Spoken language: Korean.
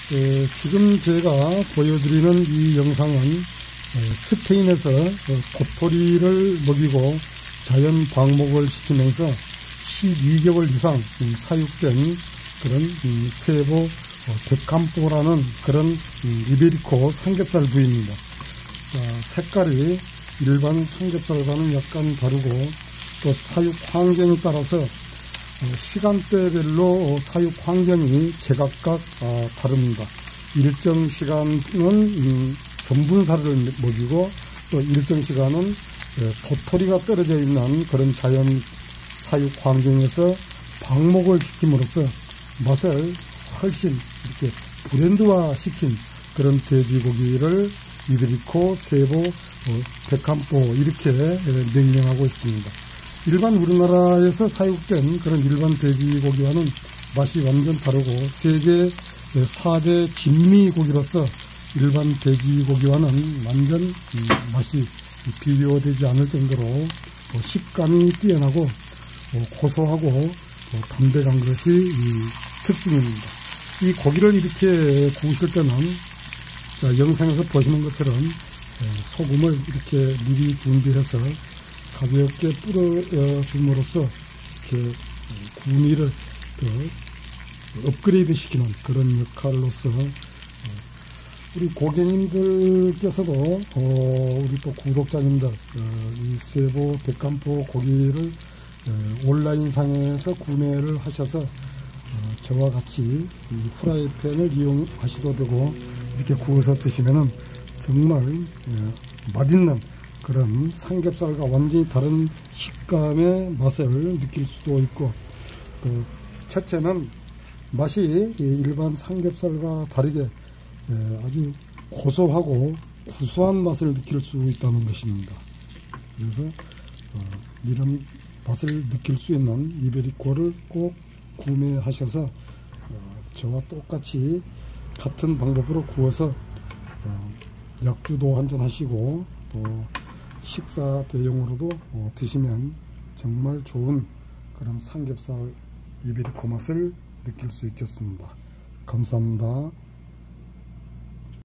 지금 제가 보여드리는 이 영상은 스페인에서 고토리를 먹이고 자연 방목을 시키면서 12개월 이상 사육된 그런 세보 데캄포라는 그런 이베리코 삼겹살 부위입니다. 색깔이 일반 삼겹살과는 약간 다르고 또 사육 환경에 따라서 시간대별로 사육 환경이 제각각 다릅니다. 일정 시간은 전분사를 먹이고 또 일정 시간은 도토리가 떨어져 있는 그런 자연 사육 환경에서 방목을 시킴으로써 맛을 훨씬 이렇게 브랜드화 시킨 그런 돼지고기를 이베리코, 세보, 데캄포 이렇게 명명하고 있습니다. 일반 우리나라에서 사육된 그런 일반 돼지고기와는 맛이 완전 다르고 세계 4대 진미고기로서 일반 돼지고기와는 완전 맛이 비교되지 않을 정도로 식감이 뛰어나고 고소하고 담백한 것이 특징입니다. 이 고기를 이렇게 구우실 때는 영상에서 보시는 것처럼 소금을 이렇게 미리 준비해서 가볍게 뿌려줌으로써 이렇게 구미를 업그레이드 시키는 그런 역할로서 우리 고객님들께서도 우리 또 구독자님들 이 세보 데캄포 고기를 온라인상에서 구매를 하셔서 저와 같이 이 프라이팬을 이용하셔도 되고 이렇게 구워서 드시면은 정말 맛있는 그런 삼겹살과 완전히 다른 식감의 맛을 느낄 수도 있고, 또 첫째는 맛이 일반 삼겹살과 다르게 아주 고소하고 구수한 맛을 느낄 수 있다는 것입니다. 그래서 이런 맛을 느낄 수 있는 이베리코를 꼭 구매하셔서 저와 똑같이 같은 방법으로 구워서 약주도 한잔 하시고 또 식사 대용으로도 드시면 정말 좋은 그런 삼겹살 이베리코 맛을 느낄 수 있겠습니다. 감사합니다.